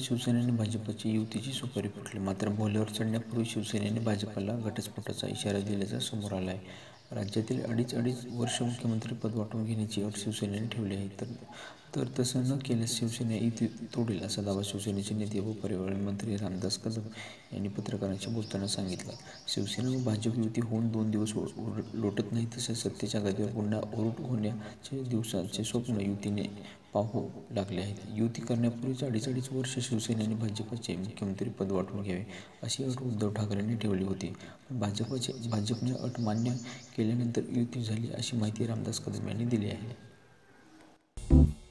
शिवसेना आणि भाजपची युतीची सुपारी फुटली. मात्र बोहल्यावर चढण्यापूर्वी शिवसेनेने भाजपला घटस्फोटाचा इशारा दिल्याचं समोर आलं आहे. राज्यातील अडीच वर्ष मुख्यमंत्रीपद वाटून घेण्याची अट शिवसेनेने ठेवली आहे. तर तसं न केल्यास शिवसेना युती तोडेल असा दावा शिवसेनेचे नेते व पर्यावरण मंत्री रामदास कदम यांनी पत्रकारांशी बोलताना सांगितला. शिवसेना व भाजप युती होऊन 2 दिवस लोटत नाही तसे सत्तेच्या गादीवर पुन्हा ओरूट होण्याचे दिवसाचे स्वप्न युतीने पाहू लागले आहेत. युती करण्यापूर्वीच अडीच वर्ष शिवसेनेने भाजपचे मुख्यमंत्रीपद वाटून घ्यावे अशी अट उद्धव ठाकरेंनी ठेवली होती. पण भाजपने अट मान्य केल्यानंतर युती झाली अशी माहिती रामदास कदम यांनी दिली आहे.